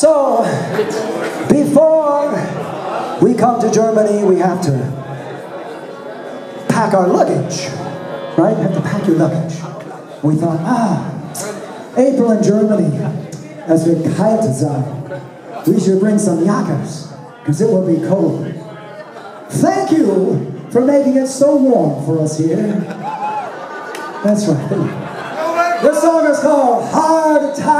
So, before we come to Germany, we have to pack our luggage, right? You have to pack your luggage. We thought, April in Germany, es wird kalt sein. We should bring some jackets, because it will be cold. Thank you for making it so warm for us here. That's right. This song is called Hard Times.